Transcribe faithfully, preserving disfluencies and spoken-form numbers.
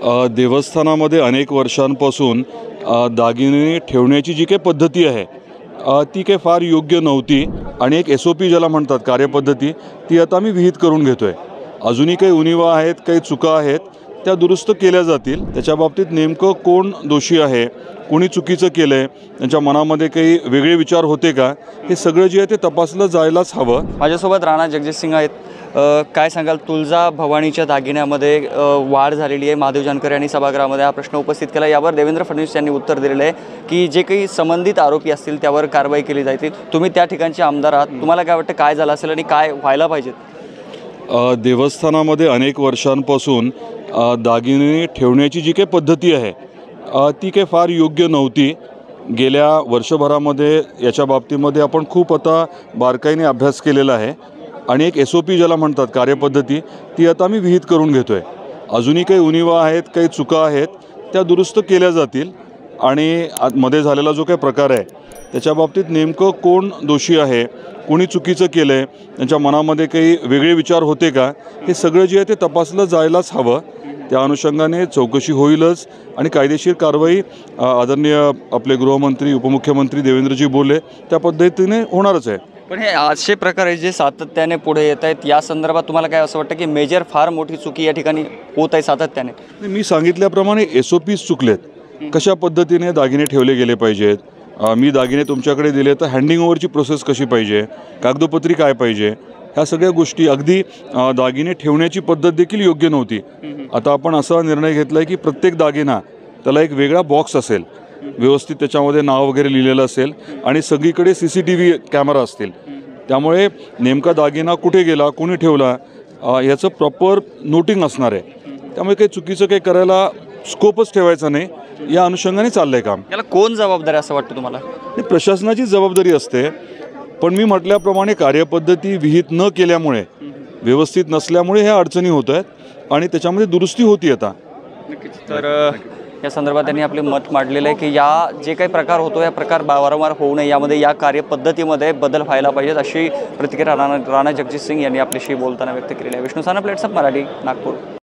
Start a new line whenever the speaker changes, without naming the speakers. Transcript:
अ, देवस्थानामध्ये अनेक वर्षांपासून अ, दागिने ठेवण्याची जी काही पद्धती आहे अ, ती काही फार योग्य नव्हती आणि एक एस ओ पी ज्याला म्हणतात कार्यपद्धती ती आता आम्ही विहित करून घेतो आहे. अजूनही काही उणिवा आहेत, काही चुका आहेत, त्या दुरुस्त केल्या जातील. त्याच्या बाबतीत नेमकं कोण दोषी आहे, कोणी चुकीचं केलं आहे, त्यांच्या मनामध्ये काही वेगळे विचार होते का, हे सगळं जे आहे ते तपासलं जायलाच हवं.
माझ्यासोबत राणा जगजित सिंग आहेत. अ, काय सांगाल, तुळजा भवानीच्या दागिन्यामध्ये अ, वाढ झालेली आहे. महादेव जानकर यांनी सभागृहामध्ये हा प्रश्न उपस्थित केला. यावर देवेंद्र फडणवीस यांनी उत्तर दिलेलं आहे की जे काही संबंधित आरोपी असतील त्यावर कारवाई केली जाईल. तुम्ही त्या ठिकाणचे आमदार आहात, तुम्हाला काय वाटतं काय झालं असेल आणि काय व्हायला पाहिजे?
अ, देवस्थानामध्ये अनेक वर्षांपासून अ, दागिने ठेवण्याची जी काही पद्धती आहे अ, ती काही फार योग्य नव्हती. गेल्या वर्षभरामध्ये याच्या बाबतीमध्ये आपण खूप आता बारकाईने अभ्यास केलेला आहे आणि एक एस ओ पी ज्याला म्हणतात कार्यपद्धती ती आता आम्ही विहित करून घेतो आहे. अजूनही काही उणिवा आहेत, काही चुका आहेत, त्या दुरुस्त केल्या जातील आणि मध्ये झालेला जो काही प्रकार आहे त्याच्या बाबतीत नेमकं कोण दोषी आहे, कोणी चुकीचं केलं आहे, त्यांच्या मनामध्ये काही वेगळे विचार होते का, हे सगळं जे आहे ते तपासलं जायलाच हवं. त्या अनुषंगाने चौकशी होईलच आणि कायदेशीर कारवाई आदरणीय आपले गृहमंत्री उपमुख्यमंत्री देवेंद्रजी बोलले त्या पद्धतीने होणारच आहे.
पण हे असे प्रकार आहे जे सातत्याने पुढे येत आहेत, या संदर्भात तुम्हाला काय असं वाटतं की मेजर फार मोठी चुकी या ठिकाणी होत आहे सातत्याने?
मी सांगितल्याप्रमाणे एस ओ पीज चुकलेत. कशा पद्धतीने दागिने ठेवले गेले पाहिजेत, मी दागिने तुमच्याकडे दिले तर हँडिंग ओव्हरची प्रोसेस कशी पाहिजे, कागदोपत्री काय पाहिजे, ह्या सगळ्या गोष्टी, अगदी दागिने ठेवण्याची पद्धत देखील योग्य नव्हती. आता आपण असा निर्णय घेतला आहे की प्रत्येक दागिना त्याला एक वेगळा बॉक्स असेल, व्यवस्थित त्याच्यामध्ये नाव वगैरे लिहिलेलं असेल आणि सगळीकडे C C T V camera असतील. त्यामुळे नेमका दागिना कुठे गेला, कोणी ठेवला याचं प्रॉपर नोटिंग असणार आहे. त्यामुळे काही चुकीचं काही करायला स्कोपच ठेवायचा नाही, या अनुषंगाने चाललं आहे काम.
याला कोण जबाबदार आहे असं वाटतं तुम्हाला?
प्रशासनाची जबाबदारी असते, पण मी म्हटल्याप्रमाणे कार्यपद्धती विहित न केल्यामुळे, व्यवस्थित नसल्यामुळे ह्या अडचणी होत आहेत आणि त्याच्यामध्ये दुरुस्ती होती आता.
तर या संदर्भात त्यांनी आपले मत मांडलेलं आहे की या जे काही प्रकार होतो या प्रकार वारंवार होऊ नये, यामध्ये या कार्यपद्धतीमध्ये बदल व्हायला पाहिजेत, अशी प्रतिक्रिया राणा राणा जगजित सिंग यांनी आपल्याशी बोलताना व्यक्त केलेली आहे. विष्णू साना, प्लेट्सअप मराठी, नागपूर.